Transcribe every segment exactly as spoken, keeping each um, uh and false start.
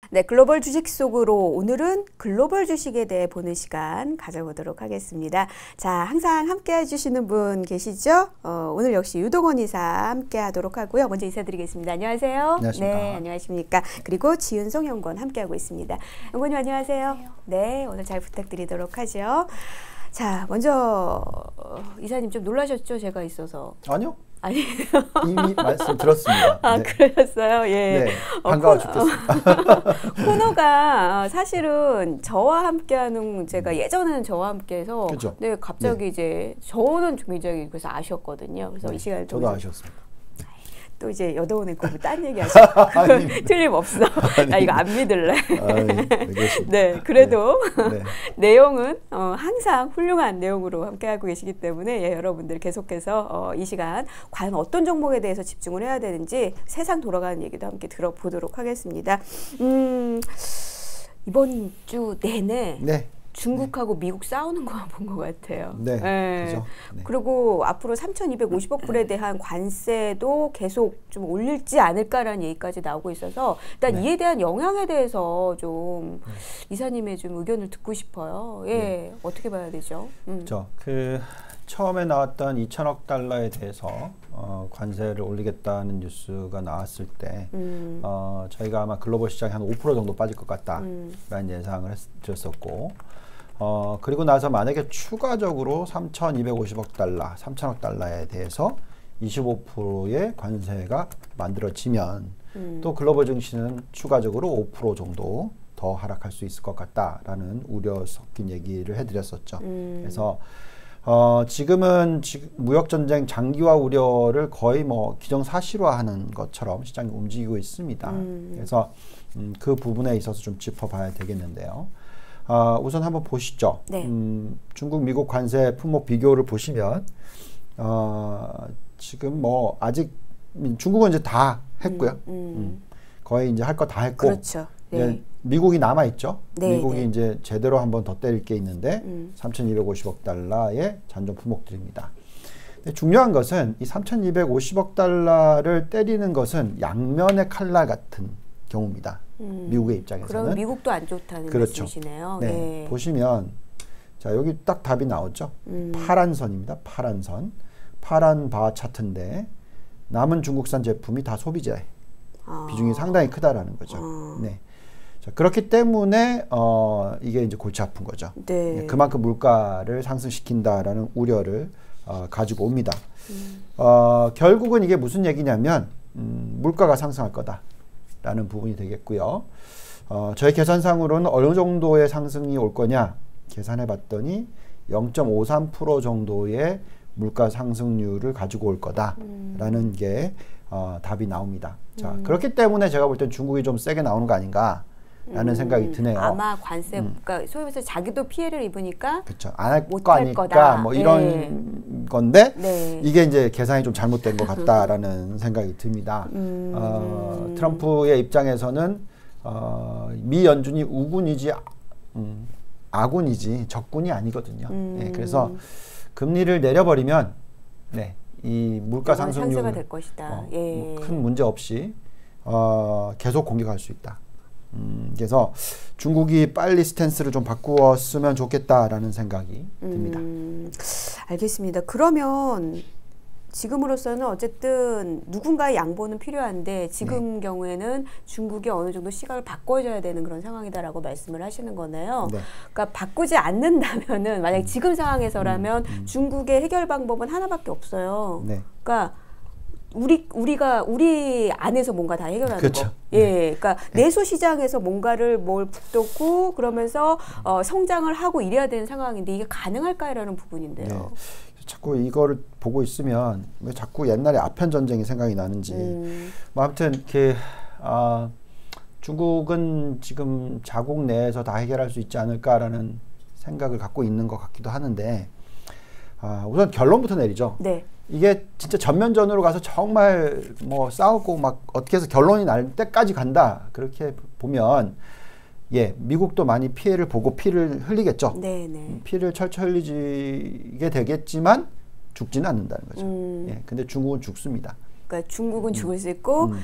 네, 글로벌 주식 속으로 오늘은 글로벌 주식에 대해 보는 시간 가져보도록 하겠습니다. 자, 항상 함께 해주시는 분 계시죠? 어, 오늘 역시 유동원 이사 함께 하도록 하고요. 먼저 인사드리겠습니다. 안녕하세요. 안녕하십니까. 네, 안녕하십니까. 그리고 지은송 연구원 함께 하고 있습니다. 연구원님 안녕하세요. 안녕하세요. 네, 오늘 잘 부탁드리도록 하죠. 자, 먼저 이사님 좀 놀라셨죠? 제가 있어서. 아니요. 아니 이미 말씀 들었습니다. 아, 네. 그러셨어요? 예. 네, 반가워 어, 죽겠습니다. 코너가 사실은 저와 함께하는 제가 예전에는 저와 함께해서 그죠? 네, 갑자기 네. 이제 저는 굉장히 그래서 아쉬웠거든요. 그래서 네, 이 시간을 저도 통해서 아쉬웠습니다. 또 이제 여더운의 꿈을 딴 얘기 하시고 틀림없어. 나 이거 안 믿을래. 아이, 네, 그래도 네. 내용은 어, 항상 훌륭한 내용으로 함께하고 계시기 때문에 예, 여러분들 계속해서 어, 이 시간 과연 어떤 종목에 대해서 집중을 해야 되는지 세상 돌아가는 얘기도 함께 들어보도록 하겠습니다. 음, 이번 주 내내 네. 중국하고 네. 미국 싸우는 거만 본 것 같아요. 네, 네. 그죠. 네. 그리고 앞으로 삼천이백오십억 불에 대한 관세도 계속 좀 올릴지 않을까라는 얘기까지 나오고 있어서 일단 네. 이에 대한 영향에 대해서 좀 네. 이사님의 좀 의견을 듣고 싶어요. 예, 네. 어떻게 봐야 되죠? 음. 저, 그 처음에 나왔던 이천억 달러에 대해서 어, 관세를 올리겠다는 뉴스가 나왔을 때 음. 어, 저희가 아마 글로벌 시장이 한 오 퍼센트 정도 빠질 것 같다라는 음. 예상을 했, 드렸었고 어, 그리고 나서 만약에 추가적으로 삼천이백오십억 달러, 삼천억 달러에 대해서 이십오 퍼센트의 관세가 만들어지면 음. 또 글로벌 증시는 추가적으로 오 퍼센트 정도 더 하락할 수 있을 것 같다라는 우려 섞인 얘기를 해드렸었죠. 음. 그래서 어, 지금은 지, 무역전쟁 장기화 우려를 거의 뭐 기정사실화하는 것처럼 시장이 움직이고 있습니다. 음. 그래서 음, 그 부분에 있어서 좀 짚어봐야 되겠는데요. 어, 우선 한번 보시죠. 네. 음, 중국, 미국 관세 품목 비교를 보시면 어, 지금 뭐 아직 중국은 이제 다 했고요. 음. 음. 음, 거의 이제 할 거 다 했고 그렇죠. 네. 이제 미국이 남아 있죠. 네, 미국이 네. 이제 제대로 한번 더 때릴 게 있는데 음. 삼천이백오십억 달러의 잔존 품목들입니다. 근데 중요한 것은 이 삼천이백오십억 달러를 때리는 것은 양면의 칼날 같은 경우입니다. 음. 미국의 입장에서는. 그럼 미국도 안 좋다는 그렇죠. 말씀이시네요. 네. 네. 보시면 자 여기 딱 답이 나오죠. 음. 파란 선입니다. 파란 선. 파란 바 차트인데 남은 중국산 제품이 다 소비재 아. 비중이 상당히 크다라는 거죠. 아. 네. 자, 그렇기 때문에 어, 이게 이제 골치 아픈 거죠. 네. 네, 그만큼 물가를 상승시킨다라는 우려를 어, 가지고 옵니다. 음. 어, 결국은 이게 무슨 얘기냐면 음, 물가가 상승할 거다라는 부분이 되겠고요. 어, 저희 계산상으로는 어느 정도의 상승이 올 거냐 계산해 봤더니 영 점 오삼 퍼센트 정도의 물가 상승률을 가지고 올 거다라는 음. 게 어, 답이 나옵니다. 자, 음. 그렇기 때문에 제가 볼 땐 중국이 좀 세게 나오는 거 아닌가 라는 음. 생각이 드네요. 아마 관세, 음. 그러니까 소위 말해서 자기도 피해를 입으니까 그렇죠. 안 할 거 할 아니까 거다. 뭐 이런 네. 건데 네. 이게 이제 계산이 좀 잘못된 것 같다라는 생각이 듭니다. 음. 어, 트럼프의 입장에서는 어, 미 연준이 우군이지 음, 아군이지 적군이 아니거든요. 음. 네, 그래서 금리를 내려버리면 네, 이 물가 상승률 상승이 될 것이다. 어, 예. 뭐 큰 문제 없이 어, 계속 공격할 수 있다. 음, 그래서 중국이 빨리 스탠스를 좀 바꾸었으면 좋겠다라는 생각이 듭니다. 음, 알겠습니다. 그러면 지금으로서는 어쨌든 누군가의 양보는 필요한데 지금 네. 경우에는 중국이 어느 정도 시각을 바꿔줘야 되는 그런 상황이다라고 말씀을 하시는 거네요. 네. 그러니까 바꾸지 않는다면은 만약 지금 상황에서라면 음, 음. 중국의 해결 방법은 하나밖에 없어요. 네. 그러니까 우리 우리가 우리 안에서 뭔가 다 해결하는 그렇죠. 거. 예, 그러니까 네. 내수 시장에서 뭔가를 뭘 북돋고 그러면서 어, 성장을 하고 이래야 되는 상황인데 이게 가능할까라는 부분인데요. 네. 자꾸 이거를 보고 있으면 왜 자꾸 옛날에 아편 전쟁이 생각이 나는지. 음. 뭐 아무튼 이렇게 아, 중국은 지금 자국 내에서 다 해결할 수 있지 않을까라는 생각을 갖고 있는 것 같기도 하는데 아, 우선 결론부터 내리죠. 네. 이게 진짜 전면전으로 가서 정말 뭐 싸우고 막 어떻게 해서 결론이 날 때까지 간다. 그렇게 보면 예, 미국도 많이 피해를 보고 피를 흘리겠죠. 네네. 피를 철철 흘리게 되겠지만 죽지는 않는다는 거죠. 음. 예, 근데 중국은 죽습니다. 그러니까 중국은 죽을 수 있고 음.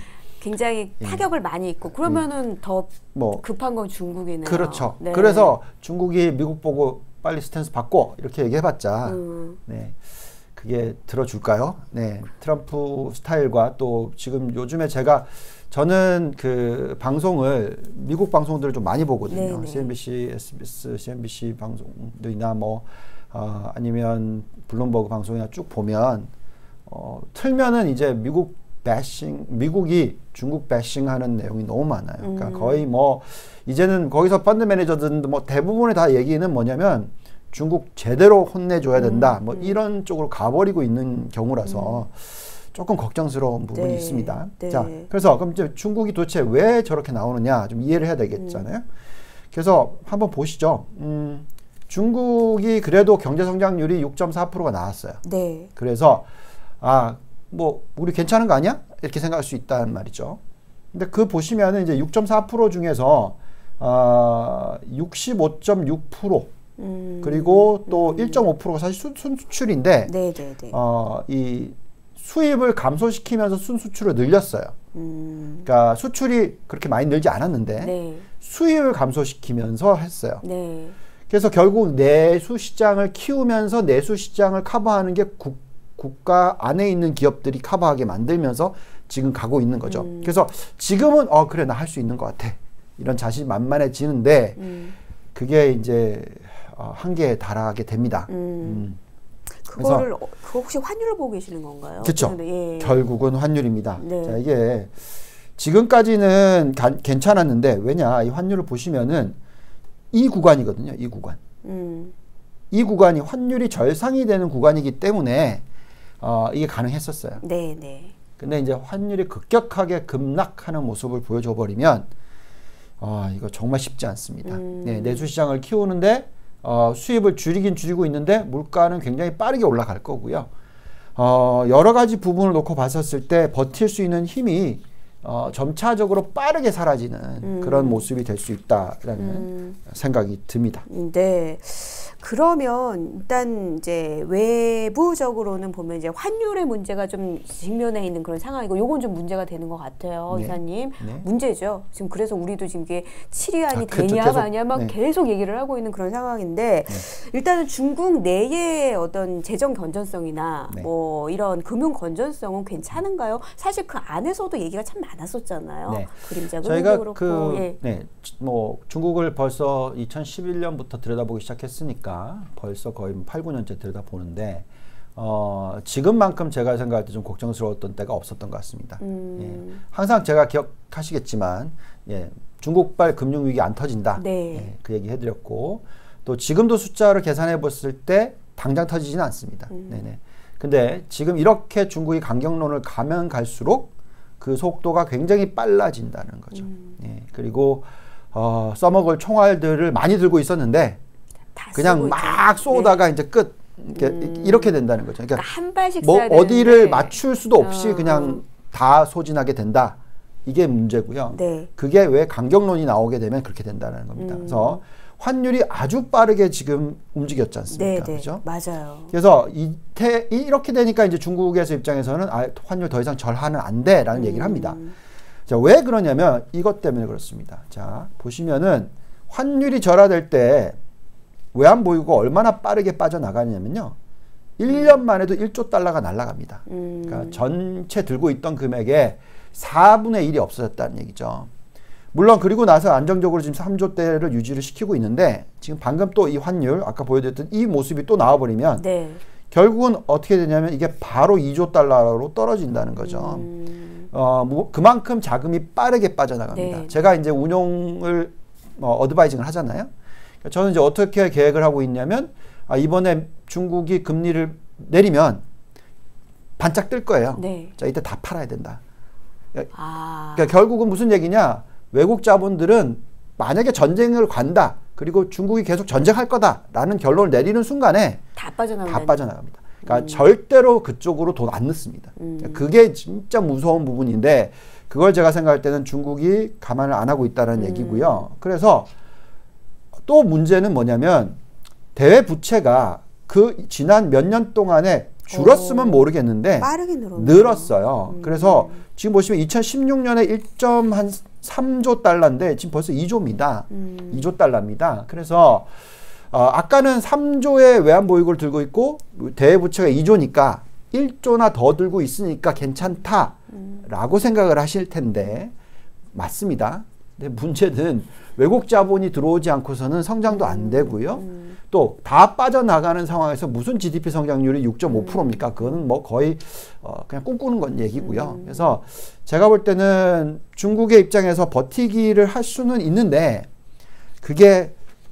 굉장히 예. 타격을 많이 입고 그러면은 예. 더 뭐 급한 건 중국이네요. 그렇죠. 네. 그래서 중국이 미국 보고 빨리 스탠스 바꿔 이렇게 얘기해봤자 음. 네. 그게 들어줄까요? 네. 트럼프 스타일과 또 지금 요즘에 제가 저는 그 방송을 미국 방송들을 좀 많이 보거든요. 네네. 씨엔비씨, 에스비에스, 씨엔비씨 방송들이나 뭐 어, 아니면 블룸버그 방송이나 쭉 보면 어, 틀면은 이제 미국 배싱, 미국이 중국 배싱하는 내용이 너무 많아요. 그러니까 음. 거의 뭐 이제는 거기서 펀드 매니저들도 뭐 대부분의 다 얘기는 뭐냐면 중국 제대로 혼내줘야 된다. 음, 뭐 음. 이런 쪽으로 가버리고 있는 경우라서 음. 조금 걱정스러운 부분이 네, 있습니다. 네. 자, 그래서 그럼 이제 중국이 도대체 왜 저렇게 나오느냐 좀 이해를 해야 되겠잖아요. 음. 그래서 한번 보시죠. 음, 중국이 그래도 경제 성장률이 육 점 사 퍼센트가 나왔어요. 네. 그래서 아, 뭐 우리 괜찮은 거 아니야? 이렇게 생각할 수 있다는 말이죠. 근데 그 보시면은 이제 육 점 사 퍼센트 중에서 어, 육십오 점 육 퍼센트 음, 그리고 또 음. 일 점 오 퍼센트가 사실 순수출인데 네, 네, 네. 어, 이 수입을 감소시키면서 순수출을 늘렸어요. 음. 그러니까 수출이 그렇게 많이 늘지 않았는데 네. 수입을 감소시키면서 했어요. 네. 그래서 결국 내수 시장을 키우면서 내수 시장을 커버하는 게 국, 국가 안에 있는 기업들이 커버하게 만들면서 지금 가고 있는 거죠. 음. 그래서 지금은 어 그래 나 할 수 있는 것 같아. 이런 자신이 만만해지는데 음. 그게 이제 어, 한계에 달하게 됩니다. 음. 음. 그거를 어, 그거 혹시 환율을 보고 계시는 건가요? 그렇죠. 예. 결국은 환율입니다. 네. 자, 이게 지금까지는 가, 괜찮았는데 왜냐 이 환율을 보시면은 이 구간이거든요. 이 구간. 음. 이 구간이 환율이 절상이 되는 구간이기 때문에 어, 이게 가능했었어요. 네, 네. 근데 이제 환율이 급격하게 급락하는 모습을 보여줘 버리면 어, 이거 정말 쉽지 않습니다. 음. 네, 내수 시장을 키우는데 어, 수입을 줄이긴 줄이고 있는데 물가는 굉장히 빠르게 올라갈 거고요. 어, 여러 가지 부분을 놓고 봤었을 때 버틸 수 있는 힘이 어, 점차적으로 빠르게 사라지는 음. 그런 모습이 될 수 있다라는 음. 생각이 듭니다. 네. 그러면 일단 이제 외부적으로는 보면 이제 환율의 문제가 좀 직면해 있는 그런 상황이고 요건 좀 문제가 되는 것 같아요. 네. 이사님. 네. 문제죠. 지금 그래서 우리도 지금 이게 칠위안이 아, 그렇죠. 되냐 계속, 마냐 막 네. 계속 얘기를 하고 있는 그런 상황인데 네. 일단은 중국 내의 어떤 재정 건전성이나 네. 뭐 이런 금융 건전성은 괜찮은가요? 사실 그 안에서도 얘기가 참 많았었잖아요. 네. 그림자 금융도 저희가 그렇고. 그, 예. 네, 뭐 중국을 벌써 이천십일 년부터 들여다보기 시작했으니까 벌써 거의 팔, 구 년째 들여다보는데 어, 지금만큼 제가 생각할 때 좀 걱정스러웠던 때가 없었던 것 같습니다. 음. 예. 항상 제가 기억하시겠지만 예, 중국발 금융위기 안 터진다. 네. 예, 그 얘기 해드렸고 또 지금도 숫자를 계산해 봤을 때 당장 터지지는 않습니다. 음. 네네. 근데 지금 이렇게 중국이 강경론을 가면 갈수록 그 속도가 굉장히 빨라진다는 거죠. 음. 예, 그리고 어, 써먹을 총알들을 많이 들고 있었는데 다 그냥 쓰고 막 있죠. 쏘다가 이제 끝 이렇게, 음. 이렇게 된다는 거죠. 그러니까 그러니까 한 발씩 뭐 쏴야 어디를 되는데. 맞출 수도 없이 어, 그냥 다 소진하게 된다. 이게 문제고요. 네. 그게 왜 강경론이 나오게 되면 그렇게 된다는 겁니다. 음. 그래서 환율이 아주 빠르게 지금 움직였지 않습니까? 네, 네. 그렇죠? 맞아요. 그래서 이태, 이렇게 되니까 이제 중국에서 입장에서는 아, 환율 더 이상 절하는 안 돼라는 음. 얘기를 합니다. 자, 왜 그러냐면 이것 때문에 그렇습니다. 자, 보시면은 환율이 절하될 때 외환 보유고 얼마나 빠르게 빠져나가냐면요. 일 년만 해도 일조 달러가 날아갑니다. 음. 그러니까 전체 들고 있던 금액의 사분의 일이 없어졌다는 얘기죠. 물론 그리고 나서 안정적으로 지금 삼조 대를 유지를 시키고 있는데 지금 방금 또 이 환율 아까 보여드렸던 이 모습이 또 나와버리면 네. 결국은 어떻게 되냐면 이게 바로 이조 달러로 떨어진다는 거죠. 음. 어, 뭐 그만큼 자금이 빠르게 빠져나갑니다. 네. 제가 이제 운용을 어, 어드바이징을 하잖아요. 저는 이제 어떻게 계획을 하고 있냐면 아, 이번에 중국이 금리를 내리면 반짝 뜰 거예요. 네. 자, 이때 다 팔아야 된다. 아. 그러니까 결국은 무슨 얘기냐? 외국 자본들은 만약에 전쟁을 간다. 그리고 중국이 계속 전쟁할 거다라는 결론을 내리는 순간에 다 빠져나간다. 다 빠져나갑니다. 그러니까 음. 절대로 그쪽으로 돈 안 넣습니다. 음. 그러니까 그게 진짜 무서운 부분인데 그걸 제가 생각할 때는 중국이 감안을 안 하고 있다는 음. 얘기고요. 그래서 또 문제는 뭐냐면 대외 부채가 그 지난 몇 년 동안에 줄었으면 오. 모르겠는데 빠르게 늘었네요. 늘었어요. 음. 그래서 지금 보시면 이천십육 년에 일 점 삼 조 달러인데 지금 벌써 이 조입니다. 음. 이 조 달러입니다. 그래서 어, 아까는 삼 조의 외환보유고를 들고 있고 대외부채가 이 조니까 일 조나 더 들고 있으니까 괜찮다라고 음. 생각을 하실 텐데 맞습니다. 근데 문제는 외국 자본이 들어오지 않고서는 성장도 음. 안 되고요. 음. 또 다 빠져나가는 상황에서 무슨 지디피 성장률이 육 점 오 퍼센트입니까? 그거는 뭐 거의 어, 그냥 꿈꾸는 건 얘기고요. 음. 그래서 제가 볼 때는 중국의 입장에서 버티기를 할 수는 있는데 그게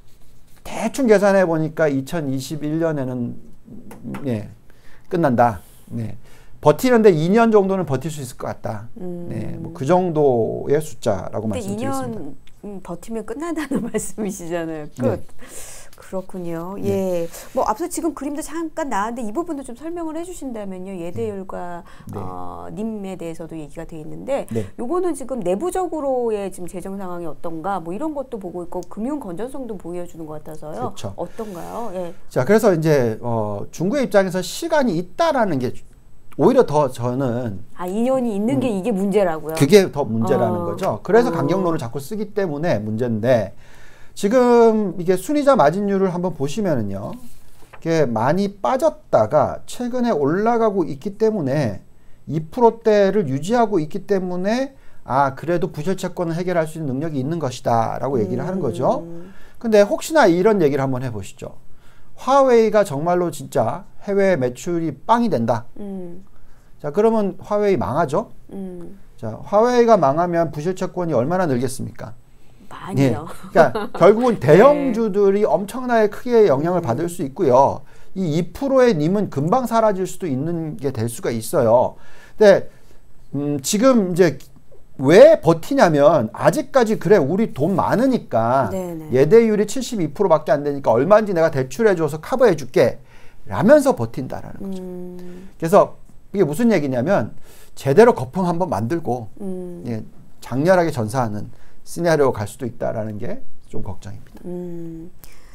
대충 계산해 보니까 이천이십일 년에는 예, 끝난다. 네. 버티는데 이 년 정도는 버틸 수 있을 것 같다. 음. 네, 뭐 그 정도의 숫자라고 말씀드리겠습니다. 이 년 음, 버티면 끝난다는 말씀이시잖아요. 끝. 네. 그렇군요. 네. 예. 뭐 앞서 지금 그림도 잠깐 나왔는데 이 부분도 좀 설명을 해주신다면요. 예대율과 네. 어, 님에 대해서도 얘기가 돼 있는데, 네. 요거는 지금 내부적으로의 지금 재정 상황이 어떤가, 뭐 이런 것도 보고 있고 금융 건전성도 보여주는 것 같아서요. 그렇죠. 어떤가요? 예. 자, 그래서 이제 어, 중국의 입장에서 시간이 있다라는 게 오히려 더 저는 아, 이 년이 있는 음, 게 이게 문제라고요? 그게 더 문제라는 어. 거죠. 그래서 어. 강경론을 자꾸 쓰기 때문에 문제인데 지금 이게 순이자 마진율을 한번 보시면은요. 이게 많이 빠졌다가 최근에 올라가고 있기 때문에 이 퍼센트대를 유지하고 있기 때문에 아, 그래도 부실채권을 해결할 수 있는 능력이 있는 것이다 라고 얘기를 음. 하는 거죠. 근데 혹시나 이런 얘기를 한번 해보시죠. 화웨이가 정말로 진짜 해외 매출이 빵이 된다. 음. 자, 그러면 화웨이 망하죠? 음. 자, 화웨이가 망하면 부실채권이 얼마나 늘겠습니까? 많이요. 예. 그러니까 결국은 대형주들이 네. 엄청나게 크게 영향을 음. 받을 수 있고요. 이 이 퍼센트의 님은 금방 사라질 수도 있는 게 될 수가 있어요. 근데 음, 지금 이제 왜 버티냐면 아직까지 그래 우리 돈 많으니까 네네. 예대율이 칠십이 퍼센트밖에 안 되니까 얼마인지 내가 대출해줘서 커버해줄게 라면서 버틴다라는 거죠. 음. 그래서 이게 무슨 얘기냐면 제대로 거품 한번 만들고 음. 예, 장렬하게 전사하는 시나리오가 갈 수도 있다라는 게 좀 걱정입니다. 음.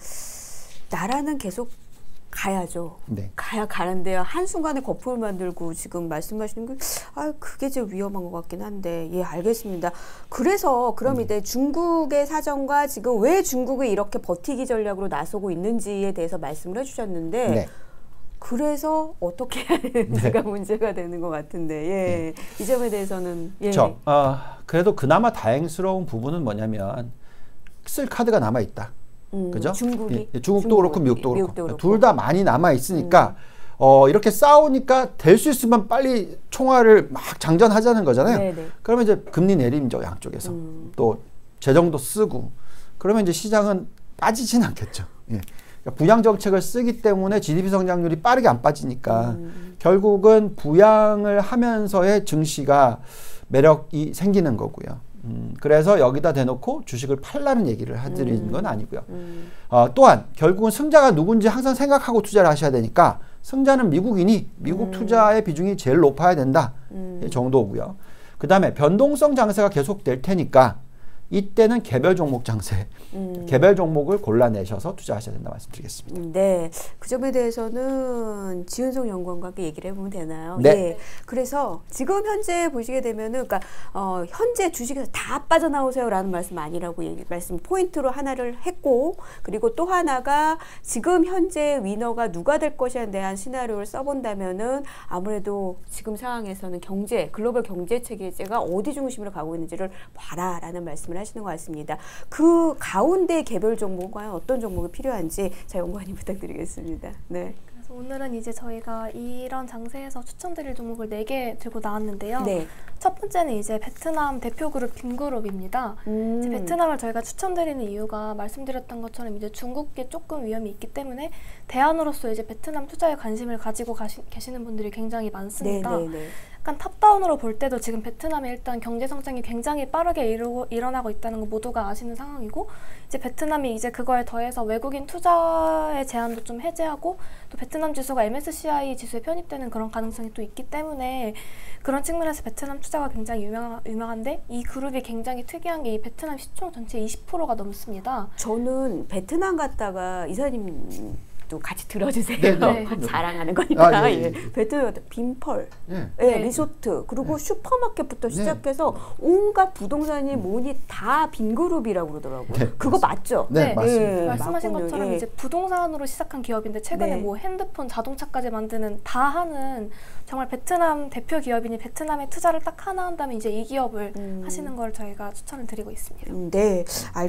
나라는 계속 가야죠. 네. 가야 가는데요. 한순간에 거품을 만들고 지금 말씀하시는 게 아, 그게 좀 위험한 것 같긴 한데 예, 알겠습니다. 그래서 그럼 음. 이제 중국의 사정과 지금 왜 중국이 이렇게 버티기 전략으로 나서고 있는지에 대해서 말씀을 해주셨는데 네. 그래서 어떻게 해야 되는지가 네. 문제가 되는 것 같은데 예. 네. 이 점에 대해서는 예. 그렇죠. 어, 그래도 그나마 다행스러운 부분은 뭐냐면 쓸 카드가 남아있다. 음, 그죠? 중국이 예, 중국도 중국, 그렇고 미국도, 미국도 그렇고 둘 다 많이 남아 있으니까 음. 어, 이렇게 싸우니까 될 수 있으면 빨리 총알을 막 장전하자는 거잖아요. 네네. 그러면 이제 금리 내림죠 양쪽에서 음. 또 재정도 쓰고 그러면 이제 시장은 빠지진 않겠죠. 예. 그러니까 부양 정책을 쓰기 때문에 지디피 성장률이 빠르게 안 빠지니까 음. 결국은 부양을 하면서의 증시가 매력이 생기는 거고요. 음, 그래서 여기다 대놓고 주식을 팔라는 얘기를 해드리는 음. 건 아니고요. 음. 어, 또한 결국은 승자가 누군지 항상 생각하고 투자를 하셔야 되니까 승자는 미국이니 미국 음. 투자의 비중이 제일 높아야 된다 음. 정도고요. 그 다음에 변동성 장세가 계속 될 테니까 이때는 개별 종목 장세, 음. 개별 종목을 골라내셔서 투자하셔야 된다 말씀드리겠습니다. 네, 그 점에 대해서는 지은성 연구원과 함께 얘기를 해보면 되나요? 네. 예. 그래서 지금 현재 보시게 되면은, 그러니까 어, 현재 주식에서 다 빠져나오세요라는 말씀 아니라고 얘기, 말씀 포인트로 하나를 했고, 그리고 또 하나가 지금 현재 위너가 누가 될 것이에 대한 시나리오를 써본다면은 아무래도 지금 상황에서는 경제, 글로벌 경제 체계가 어디 중심으로 가고 있는지를 봐라라는 말씀을 하시는 것 같습니다. 그 가운데 개별 종목은 과연 어떤 종목이 필요한지 자 연구원님 부탁드리겠습니다. 네. 그래서 오늘은 이제 저희가 이런 장세에서 추천드릴 종목을 네 개 들고 나왔는데요. 네. 첫 번째는 이제 베트남 대표 그룹 빔그룹입니다. 음. 이제 베트남을 저희가 추천드리는 이유가 말씀드렸던 것처럼 이제 중국계 조금 위험이 있기 때문에 대안으로서 이제 베트남 투자에 관심을 가지고 가시, 계시는 분들이 굉장히 많습니다. 네, 네, 네. 약간 탑다운으로 볼 때도 지금 베트남의 일단 경제 성장이 굉장히 빠르게 이루, 일어나고 있다는 거 모두가 아시는 상황이고 이제 베트남이 이제 그거에 더해서 외국인 투자의 제한도 좀 해제하고 또 베트남 지수가 엠에스시아이 지수에 편입되는 그런 가능성이 또 있기 때문에 그런 측면에서 베트남 투자가 굉장히 유명, 유명한데 이 그룹이 굉장히 특이한 게 이 베트남 시총 전체 이십 퍼센트가 넘습니다. 저는 베트남 갔다가 이사님 또 같이 들어주세요. 네, 네. 자랑하는 거니까. 아, 예, 예. 예. 베트남 빈펄, 예. 예, 리조트, 그리고 네. 슈퍼마켓부터 시작해서 네. 온갖 부동산이 뭐니 다 빈그룹이라고 그러더라고요. 네, 그거 맞습니다. 맞죠? 네, 네. 맞습니다. 예. 말씀하신 맞군요. 것처럼 예. 이제 부동산으로 시작한 기업인데 최근에 네. 뭐 핸드폰, 자동차까지 만드는 다 하는 정말 베트남 대표 기업이니 베트남에 투자를 딱 하나 한다면 이제 이 기업을 음. 하시는 걸 저희가 추천을 드리고 있습니다. 음, 네,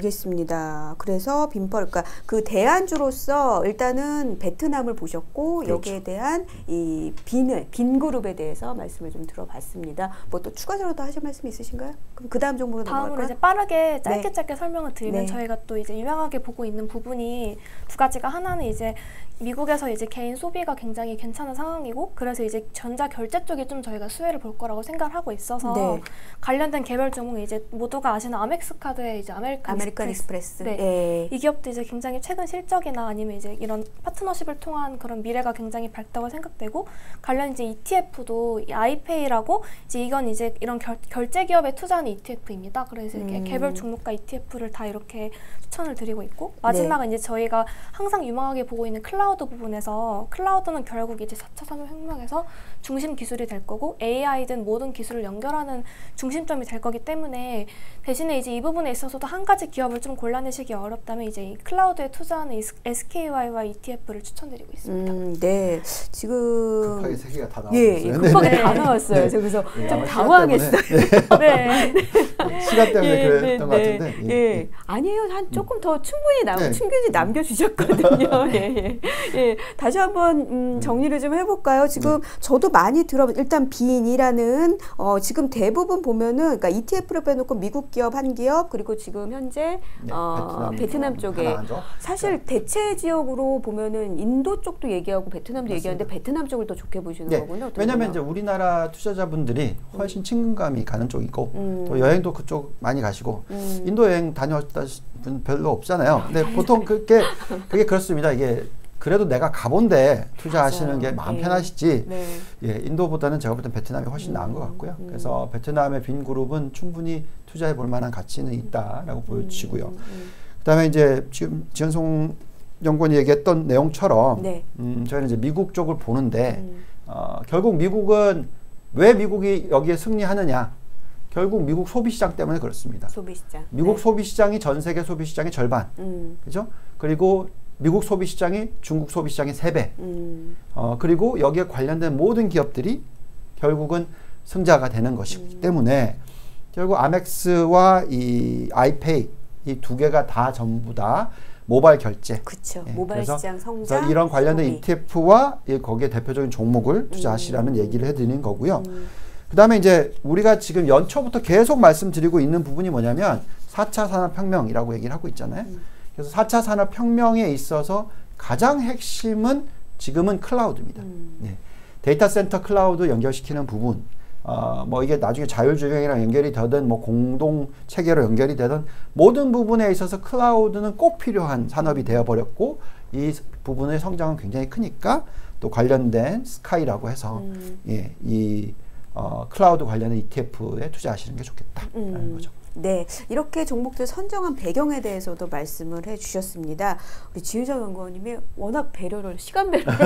알겠습니다. 그래서 빈펄, 그러니까 그 대안주로서 일단은 베트남을 보셨고 그렇죠. 여기에 대한 이 빈을 빈 그룹에 대해서 말씀을 좀 들어봤습니다. 뭐 또 추가적으로 더 하실 말씀 있으신가요? 그럼 그 다음 정보로 넘어갈까요? 다음으로 이제 빠르게 짧게 네. 짧게 설명을 드리면 네. 저희가 또 이제 유명하게 보고 있는 부분이 두 가지가 하나는 이제 미국에서 이제 개인 소비가 굉장히 괜찮은 상황이고 그래서 이제 전자 결제 쪽에 좀 저희가 수혜를 볼 거라고 생각을 하고 있어서 네. 관련된 개별 종목이 이제 모두가 아시는 아멕스 카드의 이제 아메리칸, 아메리칸 익스프레스, 익스프레스. 네. 네. 이 기업도 이제 굉장히 최근 실적이나 아니면 이제 이런 파트너십을 통한 그런 미래가 굉장히 밝다고 생각되고 관련 이제 이티에프도 이 아이페이라고 이제 이건 이제 이런 결, 결제 기업에 투자하는 이티에프입니다. 그래서 이렇게 음. 개별 종목과 이티에프를 다 이렇게 추천을 드리고 있고 마지막은 네. 이제 저희가 항상 유망하게 보고 있는 클라우드 부분에서 클라우드는 결국 이제 사 차 산업혁명에서 중심 기술이 될 거고 에이아이든 모든 기술을 연결하는 중심점이 될 거기 때문에 대신에 이제 이 부분에 있어서도 한 가지 기업을 좀 골라내시기 어렵다면 이제 이 클라우드에 투자하는 에스케이와이와이 이티에프를 추천드리고 있습니다. 음, 네, 지금 급하게 세 개가 다 나왔어요. 예, 급하게 네. 다 나왔어요. 네. 그래서 네. 좀 당황했어요. 네. 시간 때문에 예, 그랬던 것 네, 같은데. 예. 예. 아니에요. 한 조금 더 충분히 남, 네. 충분히 남겨주셨거든요. 예, 예. 예. 다시 한번 음, 정리를 좀 해볼까요? 지금 네. 저도 많이 들어 일단 빈이라는 어, 지금 대부분 보면은 그러니까 이티에프를 빼놓고 미국 기업 한 기업 그리고 지금 현재 네, 어, 베트남, 베트남 쪽에 사실 대체 지역으로 보면은 인도 쪽도 얘기하고 베트남도 맞습니다. 얘기하는데 베트남 쪽을 더 좋게 보시는 네. 거군요. 왜냐하면 이제 우리나라 투자자분들이 훨씬 친근감이 가는 쪽이고 음. 또 여행도 그쪽 많이 가시고 음. 인도 여행 다녀왔다 분 별로 없잖아요. 근데 보통 그게 그게 그렇습니다. 이게 그래도 내가 가본데 투자하시는 맞아요. 게 마음 네. 편하시지 네. 예, 인도보다는 제가 볼 땐 베트남이 훨씬 음, 나은 것 같고요. 음. 그래서 베트남의 빈 그룹은 충분히 투자해 볼 만한 가치는 있다라고 음, 보여지고요. 음, 음. 그다음에 이제 지금 지은송 연구원이 얘기했던 내용처럼 네. 음, 저희는 이제 미국 쪽을 보는데 음. 어, 결국 미국은 왜 미국이 여기에 승리하느냐? 결국 미국 소비시장 때문에 그렇습니다. 소비시장. 미국 네. 소비시장이 전 세계 소비시장의 절반. 음. 그죠? 그리고 미국 소비시장이 중국 소비시장의 세 배. 음. 어, 그리고 여기에 관련된 모든 기업들이 결국은 승자가 되는 것이기 음. 때문에 결국 아멕스와 이 아이페이 이 두 개가 다 전부 다 모바일 결제. 그렇죠. 예, 모바일 시장 성장. 이런 관련된 소비. 이티에프와 거기에 대표적인 종목을 투자하시라는 음. 얘기를 해드리는 거고요. 음. 그 다음에 이제 우리가 지금 연초부터 계속 말씀드리고 있는 부분이 뭐냐면 사 차 산업혁명이라고 얘기를 하고 있잖아요. 음. 그래서 사 차 산업혁명에 있어서 가장 핵심은 지금은 클라우드입니다. 음. 네. 데이터 센터 클라우드 연결시키는 부분, 어, 뭐 이게 나중에 자율주행이랑 연결이 되든 뭐 공동 체계로 연결이 되든 모든 부분에 있어서 클라우드는 꼭 필요한 산업이 되어버렸고 이 부분의 성장은 굉장히 크니까 또 관련된 스카이라고 해서 음. 예, 이 어, 클라우드 관련된 이티에프에 투자하시는 게 좋겠다라는 음. 거죠. 네, 이렇게 종목들 선정한 배경에 대해서도 말씀을 해주셨습니다. 우리 지은정 연구원님이 워낙 배려를 시간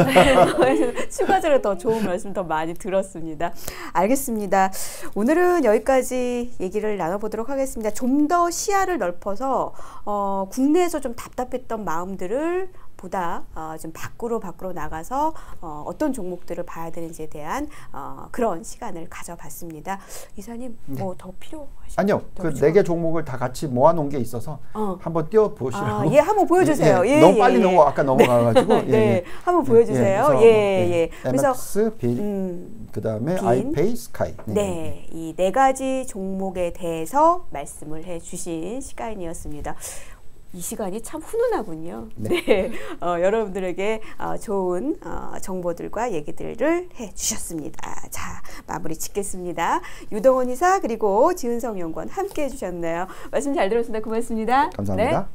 배려를 추가적으로 더 좋은 말씀 더 많이 들었습니다. 알겠습니다. 오늘은 여기까지 얘기를 나눠보도록 하겠습니다. 좀 더 시야를 넓혀서 어, 국내에서 좀 답답했던 마음들을 보다 어, 좀 밖으로 밖으로 나가서 어, 어떤 종목들을 봐야 되는지에 대한 어, 그런 시간을 가져봤습니다. 이사님 뭐 더 네. 필요하시나요? 아니요. 그 네 개 종목을 다 같이 모아놓은 게 있어서 어. 한번 띄워보시라고. 아, 예, 한번 보여주세요. 예, 예, 너무 예, 빨리 예. 넘어 아까 넘어가가지고. 네, 네. 예, 한번 보여주세요. 예, 예. 예, 예. 그래서 엠엑스, 빈, 음, 그 다음에 아이페이, 스카이. 네, 네, 이 네 가지 종목에 대해서 말씀을 해주신 시간이었습니다. 이 시간이 참 훈훈하군요. 네, 네. 어, 여러분들에게 어, 좋은 어, 정보들과 얘기들을 해주셨습니다. 자, 마무리 짓겠습니다. 유동원 이사 그리고 지은성 연구원 함께 해주셨네요. 말씀 잘 들었습니다. 고맙습니다. 감사합니다. 네.